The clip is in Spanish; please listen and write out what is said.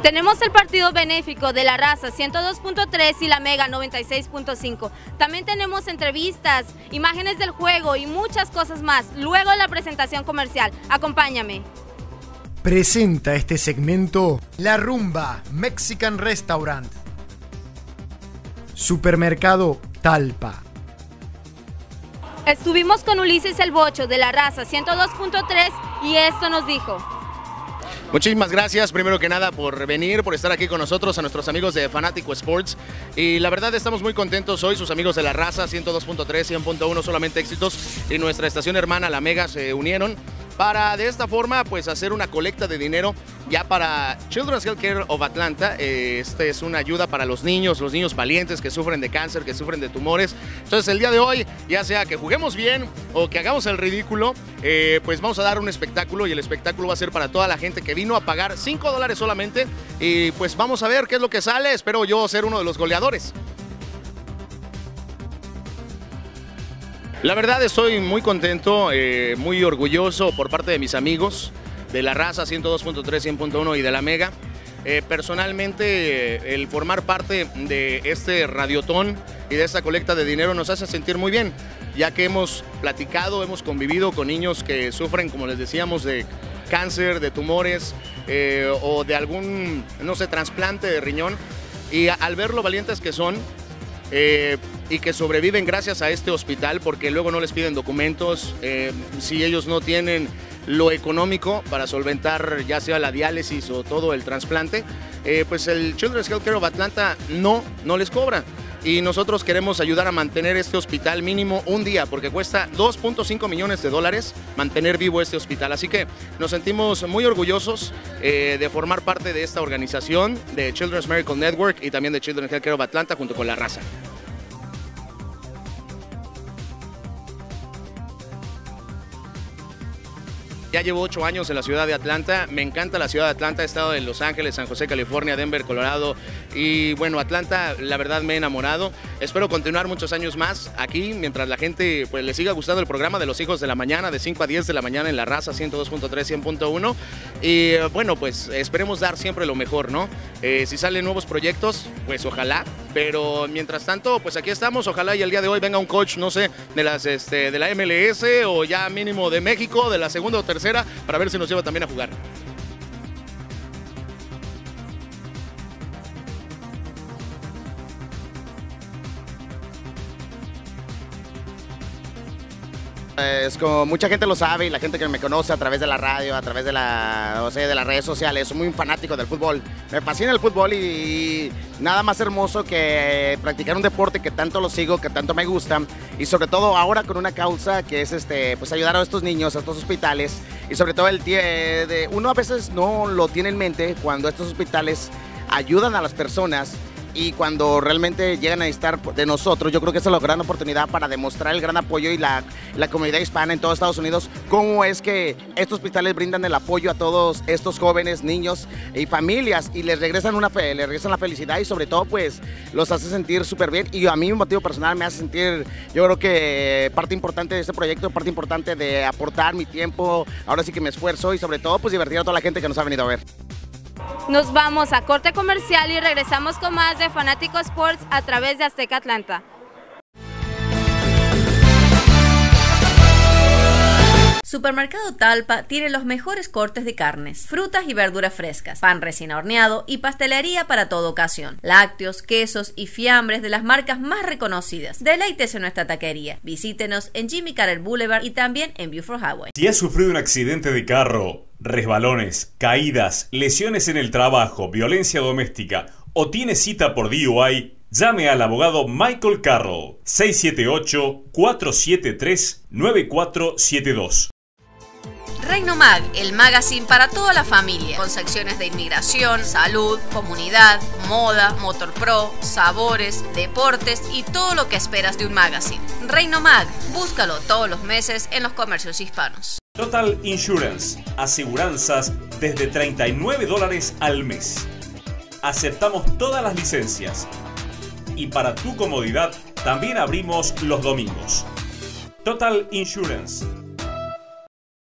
Tenemos el partido benéfico de La Raza 102.3 y La Mega 96.5. También tenemos entrevistas, imágenes del juego y muchas cosas más luego de la presentación comercial. Acompáñame. Presenta este segmento La Rumba Mexican Restaurant. Supermercado Talpa. Estuvimos con Ulises El Bocho de La Raza 102.3 y esto nos dijo. Muchísimas gracias, primero que nada, por venir, por estar aquí con nosotros, a nuestros amigos de Fanático Sports. Y la verdad estamos muy contentos hoy, sus amigos de La Raza 102.3, 100.1, solamente éxitos, y nuestra estación hermana La Mega se unieron para de esta forma pues hacer una colecta de dinero ya para Children's Healthcare of Atlanta. Esta es una ayuda para los niños valientes que sufren de cáncer, que sufren de tumores. Entonces el día de hoy, ya sea que juguemos bien o que hagamos el ridículo, pues vamos a dar un espectáculo, y el espectáculo va a ser para toda la gente que vino a pagar $5 solamente, y pues vamos a ver qué es lo que sale. Espero yo ser uno de los goleadores. La verdad estoy muy contento, muy orgulloso por parte de mis amigos de La Raza 102.3, 100.1 y de La Mega. Personalmente, el formar parte de este radiotón y de esta colecta de dinero nos hace sentir muy bien, ya que hemos platicado, hemos convivido con niños que sufren, como les decíamos, de cáncer, de tumores o de algún, no sé, trasplante de riñón. Y al ver lo valientes que son, y que sobreviven gracias a este hospital, porque luego no les piden documentos, si ellos no tienen lo económico para solventar ya sea la diálisis o todo el trasplante, pues el Children's Healthcare of Atlanta no les cobra. Y nosotros queremos ayudar a mantener este hospital mínimo un día, porque cuesta $2.5 millones mantener vivo este hospital. Así que nos sentimos muy orgullosos de formar parte de esta organización de Children's Miracle Network y también de Children's Healthcare of Atlanta junto con La Raza. Ya llevo 8 años en la ciudad de Atlanta, me encanta la ciudad de Atlanta, he estado en Los Ángeles, San José, California, Denver, Colorado, y bueno, Atlanta la verdad me he enamorado. Espero continuar muchos años más aquí, mientras la gente pues le siga gustando el programa de Los Hijos de la Mañana, de 5 a 10 de la mañana en La Raza 102.3, 100.1, y bueno, pues esperemos dar siempre lo mejor, ¿no? Si salen nuevos proyectos, pues ojalá, pero mientras tanto, pues aquí estamos, ojalá y el día de hoy venga un coach, no sé, de la MLS o ya mínimo de México, de la segunda o tercera, para ver si nos lleva también a jugar. Es como mucha gente lo sabe, y la gente que me conoce a través de la radio, a través de de las redes sociales, soy muy fanático del fútbol. Me fascina el fútbol y nada más hermoso que practicar un deporte que tanto lo sigo, que tanto me gusta, y sobre todo ahora con una causa que es pues ayudar a estos niños, a estos hospitales, y sobre todo uno a veces no lo tiene en mente cuando estos hospitales ayudan a las personas. Y cuando realmente llegan a necesitar de nosotros, yo creo que esa es la gran oportunidad para demostrar el gran apoyo y la comunidad hispana en todo Estados Unidos, cómo es que estos hospitales brindan el apoyo a todos estos jóvenes, niños y familias, y les regresan la felicidad, y sobre todo pues los hace sentir súper bien. Y a mí, un motivo personal, me hace sentir, yo creo que parte importante de este proyecto, parte importante de aportar mi tiempo, ahora sí que me esfuerzo, y sobre todo pues divertir a toda la gente que nos ha venido a ver. Nos vamos a corte comercial y regresamos con más de Fanático Sports a través de Azteca Atlanta. Supermercado Talpa tiene los mejores cortes de carnes, frutas y verduras frescas, pan recién horneado y pastelería para toda ocasión, lácteos, quesos y fiambres de las marcas más reconocidas. Deleítese en nuestra taquería. Visítenos en Jimmy Carter Boulevard y también en Buford Highway. Si has sufrido un accidente de carro, resbalones, caídas, lesiones en el trabajo, violencia doméstica o tienes cita por DUI, llame al abogado Michael Carroll, 678-473-9472. Reino Mag, el magazine para toda la familia, con secciones de inmigración, salud, comunidad, moda, motor pro, sabores, deportes y todo lo que esperas de un magazine. Reino Mag, búscalo todos los meses en los comercios hispanos. Total Insurance, aseguranzas desde $39 al mes. Aceptamos todas las licencias y para tu comodidad también abrimos los domingos. Total Insurance,